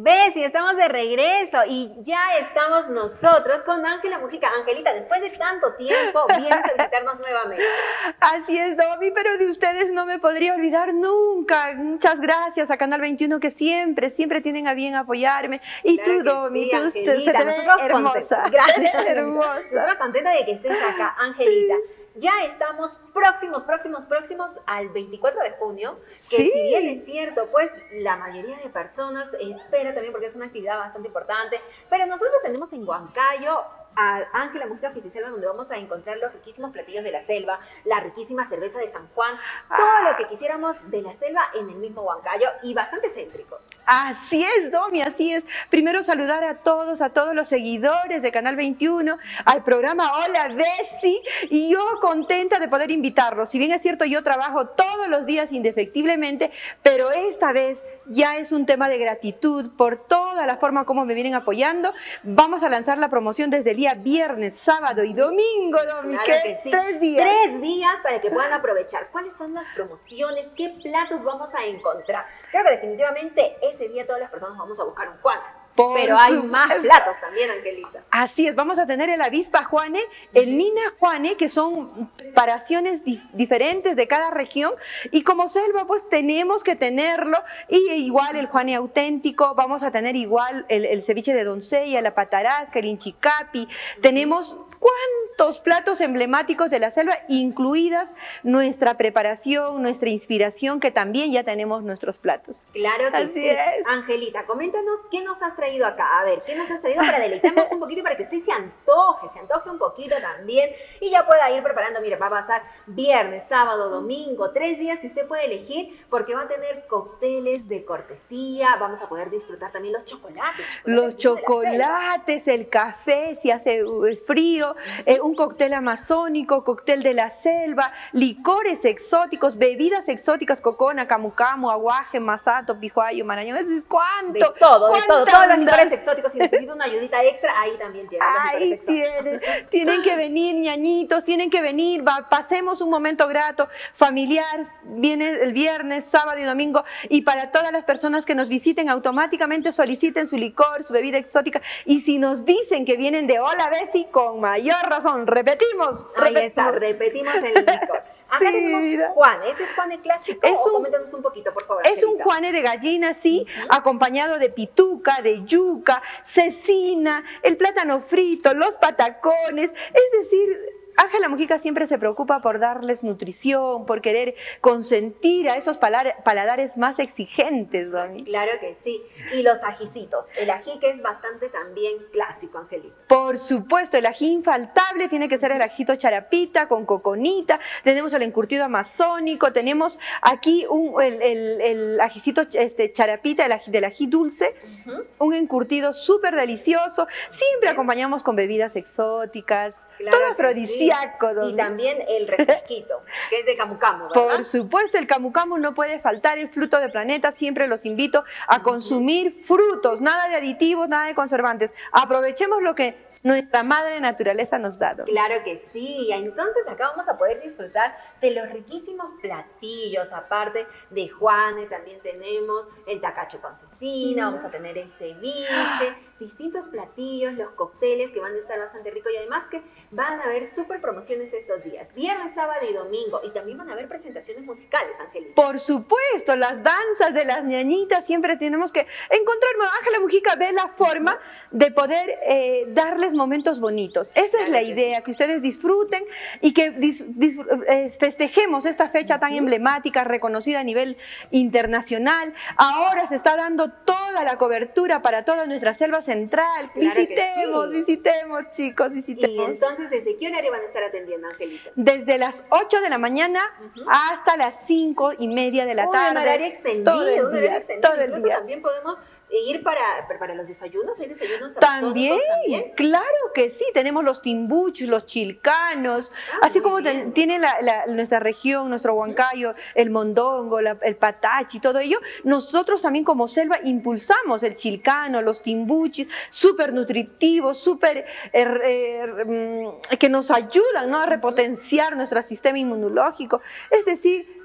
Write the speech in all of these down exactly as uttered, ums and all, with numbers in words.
Bessie, estamos de regreso y ya estamos nosotros con Ángela Mujica. Angelita, después de tanto tiempo vienes a visitarnos nuevamente. Así es, Domi, pero de ustedes no me podría olvidar nunca. Muchas gracias a Canal veintiuno que siempre, siempre tienen a bien apoyarme. Y claro tú, Domi, sí, tú Angelita, se te ve hermosa. Gracias, hermosa. Estoy contenta de que estés acá, Angelita. Sí. Ya estamos próximos, próximos, próximos al veinticuatro de junio, que sí. Si bien es cierto, pues la mayoría de personas espera también porque es una actividad bastante importante, pero nosotros tenemos en Huancayo a Ángela Mujica Oficiselva, donde vamos a encontrar los riquísimos platillos de la selva, la riquísima cerveza de San Juan, ah. todo lo que quisiéramos de la selva en el mismo Huancayo y bastante céntrico. Así es, Domi, así es. Primero saludar a todos, a todos los seguidores de Canal veintiuno, al programa Hola Bessie, y yo contenta de poder invitarlos. Si bien es cierto, yo trabajo todos los días indefectiblemente, pero esta vez ya es un tema de gratitud por toda la forma como me vienen apoyando. Vamos a lanzar la promoción desde el día viernes, sábado y domingo, Domi, claro que que sí. tres días. Tres días para que puedan aprovechar. ¿Cuáles son las promociones? ¿Qué platos vamos a encontrar? Creo que definitivamente ese día todas las personas vamos a buscar un Juan. Por Pero hay su... más platos también, Angelita. Así es, vamos a tener el avispa Juane, el Nina Juane, que son preparaciones di diferentes de cada región, y como selva pues tenemos que tenerlo, y igual el Juane auténtico, vamos a tener igual el, el ceviche de doncella, la patarasca, el inchicapi, tenemos cuántos platos emblemáticos de la selva, incluidas nuestra preparación, nuestra inspiración, que también ya tenemos nuestros platos. Claro que Así sí. Es. Angelita, coméntanos qué nos has traído acá. A ver, ¿qué nos has traído para deleitarnos un poquito, para que usted se antoje, se antoje un poquito también y ya pueda ir preparando? Mire, va a pasar viernes, sábado, domingo, tres días que usted puede elegir, porque va a tener cócteles de cortesía, vamos a poder disfrutar también los chocolates. chocolates los chocolates, el café, si hace frío, eh, un cóctel amazónico, cóctel de la selva, licores exóticos, bebidas exóticas, cocona, camu camu, aguaje, masato, pijuayo, marañón, ¿cuánto? De todo, de todo, todos los licores exóticos. Si necesita una ayudita extra, ahí también tienen los ahí licores exóticos. Tienen, tienen que venir, ñañitos, tienen que venir, va, pasemos un momento grato, familiar, viene el viernes, sábado y domingo, y para todas las personas que nos visiten, automáticamente soliciten su licor, su bebida exótica, y si nos dicen que vienen de Hola Bessie, con mayor razón, repetimos. Ahí repetimos. está, repetimos el licor. Acá sí, tenemos vida. Juan, ¿este es Juan el clásico? Es un, o coméntanos un poquito, por favor. Es Angelita. un Juane de gallina, sí, uh-huh. acompañado de pituca, de yuca, cecina, el plátano frito, los patacones, es decir, Ángela Mujica siempre se preocupa por darles nutrición, por querer consentir a esos paladares más exigentes, Domi. Claro que sí. Y los ajicitos. El ají que es bastante también clásico, Angelita. Por supuesto, el ají infaltable tiene que ser el ajito charapita con coconita. Tenemos el encurtido amazónico, tenemos aquí un, el, el, el ajicito este, charapita, el ají, del ají dulce, uh-huh. un encurtido súper delicioso. Siempre uh-huh. acompañamos con bebidas exóticas. Claro, todo afrodisíaco. Sí. Y también el refresquito, que es de camu camu, ¿verdad? Por supuesto, el camu camu no puede faltar, el fruto de planeta. Siempre los invito a uh-huh. consumir frutos, nada de aditivos, nada de conservantes. Aprovechemos lo que nuestra madre naturaleza nos da. Claro que sí, entonces acá vamos a poder disfrutar de los riquísimos platillos, aparte de Juane, también tenemos el tacacho con cecina, mm. vamos a tener el ceviche, distintos platillos, los cócteles que van a estar bastante ricos y además que van a haber súper promociones estos días, viernes, sábado y domingo, y también van a haber presentaciones musicales, Angelita. Por supuesto, las danzas de las ñañitas, siempre tenemos que encontrar, Ángela Mujica ve la forma de poder eh, darles momentos bonitos. Esa claro es la idea, sí. que ustedes disfruten y que dis, dis, eh, festejemos esta fecha tan uh-huh. emblemática, reconocida a nivel internacional. Ahora se está dando toda la cobertura para toda nuestra selva central. Claro visitemos, sí. visitemos, chicos, visitemos. Y entonces, ¿desde qué horario van a estar atendiendo, Angelita? Desde las ocho de la mañana uh-huh. hasta las cinco y media de la oh, tarde. Un horario extendido, todo el día, un horario extendido. Todo el Incluso día. También podemos ir para, para los desayunos, ¿hay desayunos también, también? Claro que sí, tenemos los timbuchos, los chilcanos, ah, así como ten, tiene la, la, nuestra región, nuestro Huancayo, el mondongo, la, el patachi, todo ello, nosotros también como selva impulsamos el chilcano, los timbuchis, súper nutritivos, súper eh, eh, que nos ayudan, ¿no?, a repotenciar nuestro sistema inmunológico, es decir,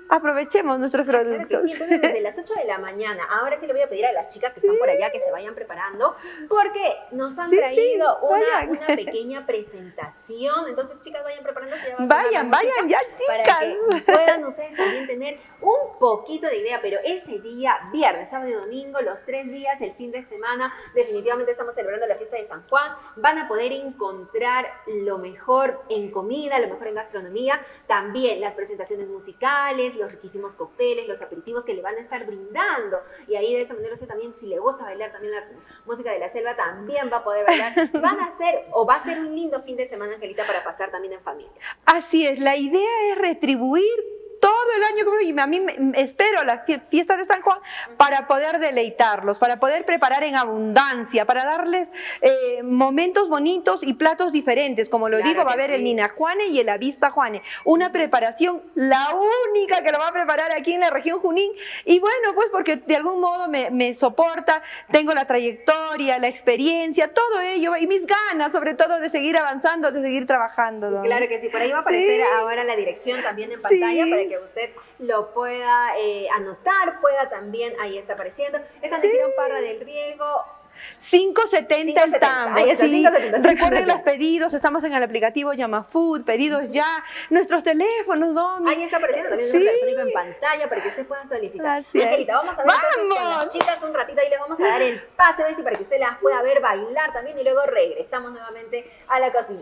aprovechemos nuestros productos. Claro que sí, entonces desde las ocho de la mañana, ahora sí le voy a pedir a las chicas que están por allá que se vayan preparando, porque nos han Sí, traído sí, una, vayan. una pequeña presentación. Entonces, chicas, vayan preparándose. Ya va a sonar Vayan, la música vayan ya, para chicas. que puedan ustedes también tener un poquito de idea, pero ese día, viernes, sábado y domingo, los tres días, el fin de semana, definitivamente estamos celebrando la fiesta de San Juan. Van a poder encontrar lo mejor en comida, lo mejor en gastronomía, también las presentaciones musicales, los riquísimos cócteles, los aperitivos que le van a estar brindando. Y ahí de esa manera usted también, si le gusta bailar también la música de la selva, también va a poder bailar. Van a ser, o va a ser un lindo fin de semana, Angelita, para pasar también en familia. Así es, la idea es retribuir todo el año, y a mí me, espero la fiesta de San Juan para poder deleitarlos, para poder preparar en abundancia, para darles eh, momentos bonitos y platos diferentes. Como lo Claro digo, va a que haber sí. el Nina Juane y el Avispa Juane. Una preparación, la única que lo va a preparar aquí en la región Junín. Y bueno, pues porque de algún modo me, me soporta, tengo la trayectoria, la experiencia, todo ello y mis ganas, sobre todo, de seguir avanzando, de seguir trabajando, ¿no? Claro que sí, por ahí va a aparecer Sí. ahora la dirección también en pantalla Sí. para que usted lo pueda eh, anotar, pueda también, ahí está apareciendo. Es Ana Quirón Parra del Riego. cinco setenta cinco setenta, estamos. ahí está, Sí, cinco setenta, cinco recuerden setenta. los pedidos, estamos en el aplicativo Llamafood, pedidos ya, nuestros teléfonos, Domi. Ahí está apareciendo también el Sí. número telefónico en pantalla para que usted pueda solicitar. Así es. Angelita, vamos a ver entonces con ¡Vamos! las chicas un ratito, ahí les vamos a dar el pase, Bessie, para que usted las pueda ver bailar también y luego regresamos nuevamente a la cocina.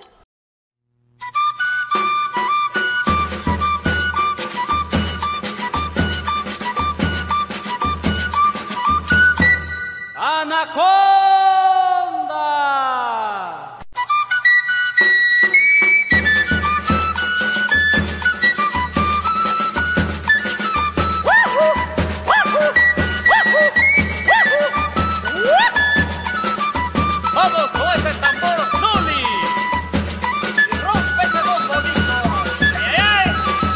Anaconda. Vamos con ese tambor, Luli. Y rompe ese bombo, Nico. ¡Ay, ay!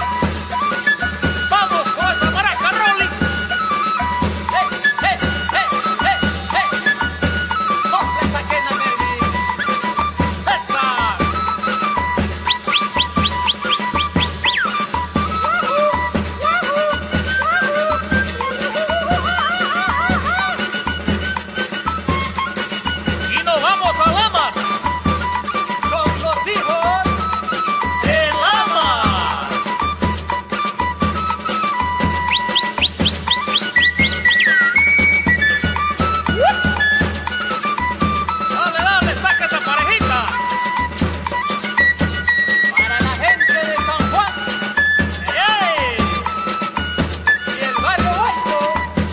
Vamos con esa maraca, Rolly. ¡Hey, hey, hey, hey, hey! ¡Sopla esa quena, Merly! ¡Esa! Y nos vamos a Lamas con los hijos de Lamas. Dale, dale, saca esa parejita. Para la gente de San Juan. ¡Ey! Y el barrio Huayco.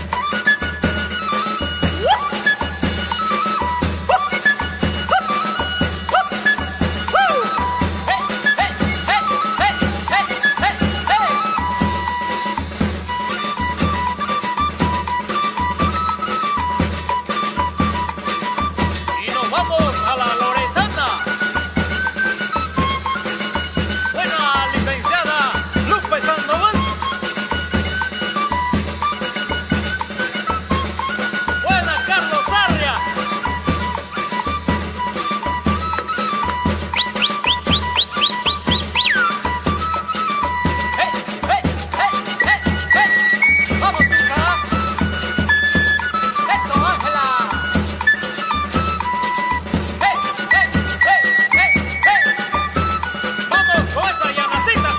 ¡Hey, hey, hey, hey, hey, hey, hey! Y nos vamos a la Loretana. Buena licenciada Lupe Sandoval. Buena Carlos Sarria. ¡Hey, hey, hey, hey, hey! ¡Vamos, chica! ¡Eso, Ángela! ¡Hey, hey, hey, hey, hey! ¡Vamos con esas llamasitas!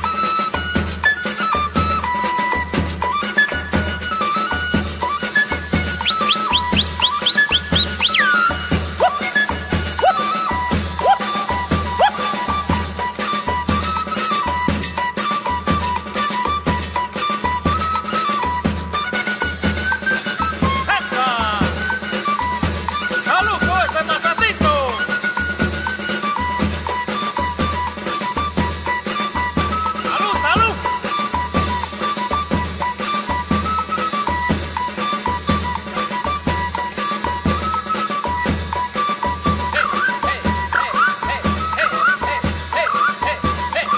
¡Esa! ¡Salud con ese mazatito! ¡Salud, salud! ¡Hey, hey, hey, hey, hey, hey, hey, hey,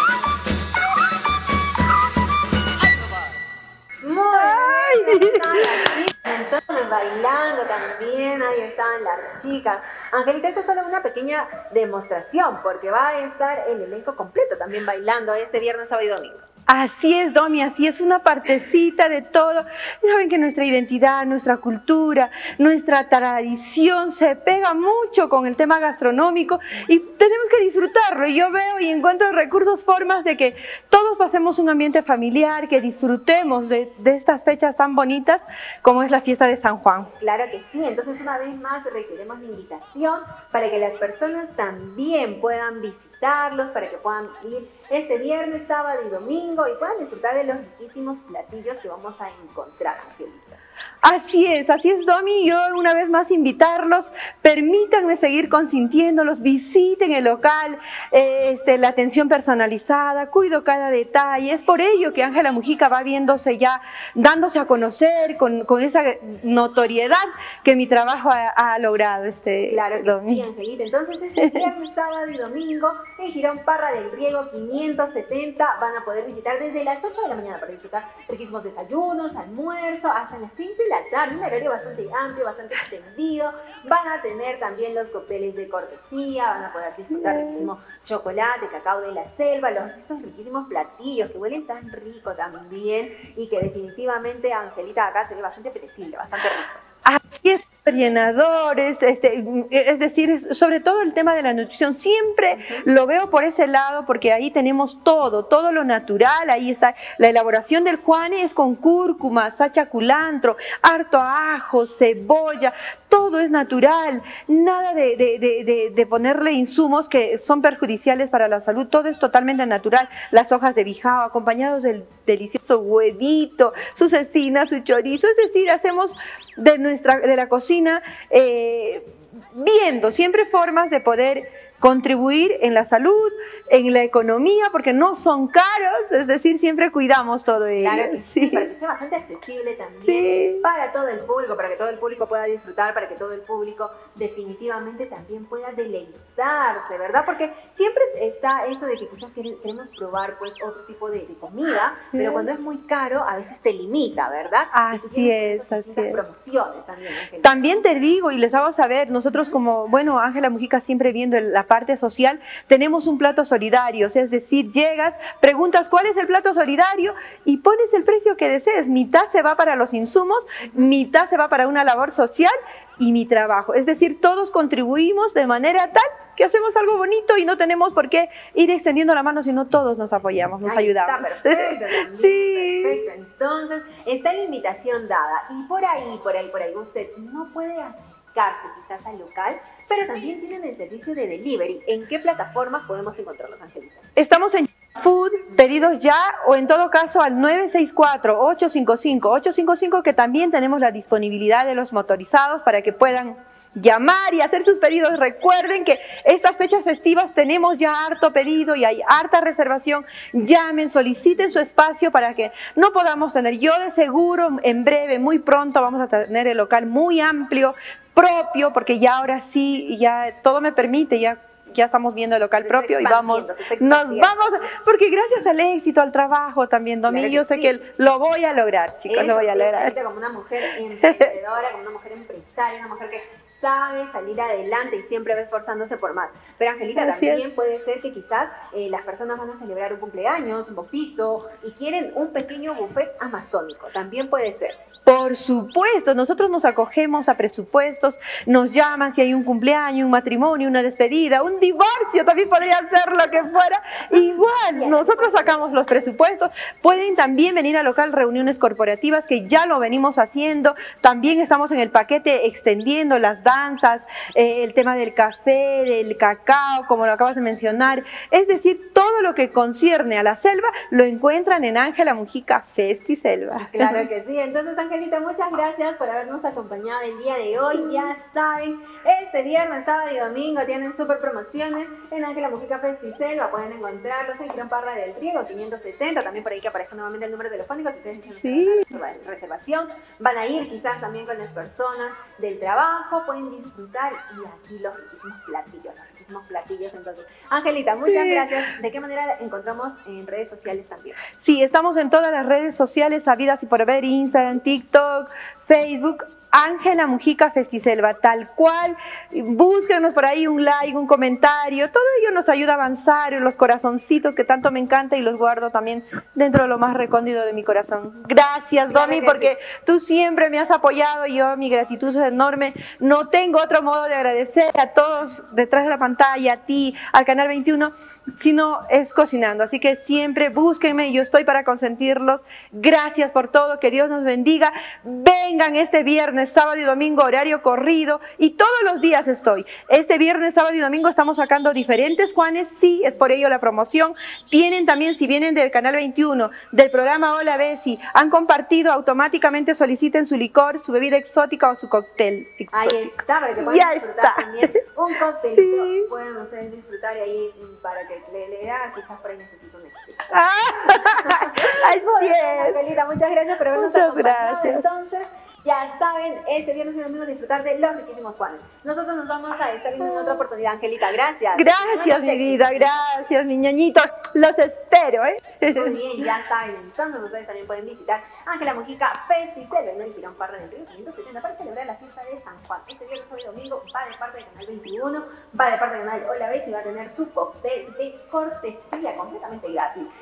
hey! ¡Ay, no más! Muy bien, ahí estaban las chicas, entonces bailando también, ahí estaban las chicas. Angelita, esta es solo una pequeña demostración, porque va a estar el elenco completo también bailando este viernes, sábado y domingo. Así es, Domi, así es, una partecita de todo. Saben que nuestra identidad, nuestra cultura, nuestra tradición se pega mucho con el tema gastronómico y tenemos que disfrutarlo. Y yo veo y encuentro recursos, formas de que todos pasemos un ambiente familiar, que disfrutemos de, de estas fechas tan bonitas como es la fiesta de San Juan. Claro que sí, entonces una vez más reiteremos la invitación para que las personas también puedan visitarlos, para que puedan ir este viernes, sábado y domingo y puedan disfrutar de los riquísimos platillos que vamos a encontrar, Angelita. Así es, así es, Domi. Yo una vez más invitarlos, permítanme seguir consintiéndolos, visiten el local, eh, este, la atención personalizada, cuido cada detalle. Es por ello que Ángela Mujica va viéndose ya, dándose a conocer con, con esa notoriedad que mi trabajo ha, ha logrado. Este, claro que Domi. sí, Angelita. Entonces este viernes, sábado y domingo en Girón Parra del Riego quinientos setenta van a poder visitar desde las ocho de la mañana para disfrutar riquísimos desayunos, almuerzo, hasta las seis de la tarde, un horario bastante amplio, bastante extendido. Van a tener también los cócteles de cortesía, van a poder disfrutar riquísimo chocolate, cacao de la selva, los, estos riquísimos platillos que huelen tan rico también y que definitivamente, Angelita, acá se ve bastante apetecible, bastante rico. Así es, llenadores, este, es decir, sobre todo el tema de la nutrición, siempre lo veo por ese lado porque ahí tenemos todo, todo lo natural, ahí está la elaboración del juane, es con cúrcuma, sacha culantro, harto ajo, cebolla, todo es natural, nada de, de, de, de, de ponerle insumos que son perjudiciales para la salud, todo es totalmente natural, las hojas de bijao acompañados del delicioso huevito, su cecina, su chorizo, es decir, hacemos de, nuestra, de la cocina Eh, viendo siempre formas de poder contribuir en la salud, en la economía, porque no son caros, es decir, siempre cuidamos todo ello. Claro que sí, sí, para que sea bastante accesible también, sí, para todo el público, para que todo el público pueda disfrutar, para que todo el público definitivamente también pueda deleitarse, ¿verdad? Porque siempre está eso de que quizás queremos probar pues otro tipo de, de comida, sí, pero cuando es muy caro a veces te limita, ¿verdad? Así es, así es. Promociones también, Ángela. También te digo y les hago saber, nosotros como, bueno, Ángela Mujica siempre viendo la parte social, tenemos un plato solidario, es decir, llegas, preguntas cuál es el plato solidario y pones el precio que desees, mitad se va para los insumos, mitad se va para una labor social y mi trabajo, es decir, todos contribuimos de manera tal que hacemos algo bonito y no tenemos por qué ir extendiendo la mano, sino todos nos apoyamos, nos Ahí ayudamos. Está perfecto, también, sí. Perfecto, entonces está la invitación dada y por ahí, por ahí, por ahí usted no puede acercarse quizás al local, pero también tienen el servicio de delivery. ¿En qué plataformas podemos encontrarlos, Angelita? Estamos en Food, pedidos ya, o en todo caso al nueve seis cuatro, ocho cinco cinco, ocho cinco cinco, que también tenemos la disponibilidad de los motorizados para que puedan llamar y hacer sus pedidos. Recuerden que estas fechas festivas tenemos ya harto pedido y hay harta reservación. Llamen, soliciten su espacio para que no podamos tener. Yo de seguro en breve, muy pronto vamos a tener el local muy amplio, propio, porque ya ahora sí, ya todo me permite, ya ya estamos viendo el local propio y vamos, nos vamos, porque gracias al éxito, al trabajo también, Domi, claro yo sé sí. que lo voy a lograr, chicos, Eso lo voy a sí, lograr. Como una mujer emprendedora, como una mujer empresaria, una mujer que sabe salir adelante y siempre va esforzándose por más. Pero Angelita, Así también es. puede ser que quizás eh, las personas van a celebrar un cumpleaños, un bautizo y quieren un pequeño buffet amazónico, también puede ser. Por supuesto, nosotros nos acogemos a presupuestos, nos llaman si hay un cumpleaños, un matrimonio, una despedida, un divorcio, también podría ser lo que fuera. Igual, nosotros sacamos los presupuestos. Pueden también venir al local reuniones corporativas, que ya lo venimos haciendo. También estamos en el paquete extendiendo las danzas, eh, el tema del café, del cacao, como lo acabas de mencionar. Es decir, todo lo que concierne a la selva lo encuentran en Ángela Mujica Festi Selva. Claro que sí. Entonces, Angelita, muchas gracias por habernos acompañado el día de hoy. Ya saben, este viernes, sábado y domingo tienen súper promociones en Ángela Mujica Festi Selva. Pueden encontrarlos en Girón Parra del Riego quinientos setenta. También por ahí que aparezca nuevamente el número telefónico. Si ustedes tienen sí. una reservación, van a ir quizás también con las personas del trabajo. Pueden disfrutar y aquí los riquísimos platillos, los riquísimos platillos. Entonces, Angelita, muchas sí. gracias. ¿De qué manera encontramos en redes sociales también? Sí, estamos en todas las redes sociales habidas y por haber, Instagram, TikTok, Facebook, Ángela Mujica Festiselva, tal cual. Búsquenos por ahí un like, un comentario. Todo ello nos ayuda a avanzar en los corazoncitos que tanto me encanta y los guardo también dentro de lo más recóndito de mi corazón. Gracias, Claro Domi, que porque sí. tú siempre me has apoyado y yo mi gratitud es enorme. No tengo otro modo de agradecer a todos detrás de la pantalla, a ti, al Canal veintiuno, sino es cocinando. Así que siempre búsquenme, yo estoy para consentirlos. Gracias por todo, que Dios nos bendiga. Vengan este viernes, sábado y domingo, horario corrido, y todos los días estoy. Este viernes, sábado y domingo estamos sacando diferentes Juanes, sí, es por ello la promoción. Tienen también, si vienen del Canal veintiuno, del programa Hola Bessie, han compartido, automáticamente soliciten su licor, su bebida exótica o su cóctel exótico. Ahí está, para que puedan Ya disfrutar está. también un cóctel. Sí. Pueden ustedes disfrutar y ahí mm, para que le, le da, quizás por ahí necesito un extra. Ah, así es. Angelita, muchas gracias por habernos Muchas acompañado. gracias. Entonces, ya saben, este viernes y domingo disfrutar de los riquísimos Juanes. Nosotros nos vamos a estar viendo en otra oportunidad, Angelita. Gracias. Gracias, mi vida, gracias, mi ñañitos. Los espero, ¿eh? Muy bien, ya saben. Entonces, ustedes también pueden visitar Ángela Mujica Festicelva en el Girón Parra del Río quinientos setenta para celebrar la fiesta de San Juan. Este viernes y domingo va de parte del Canal veintiuno, va de parte del Canal Hola Bessie y va a tener su cóctel de cortesía completamente gratis.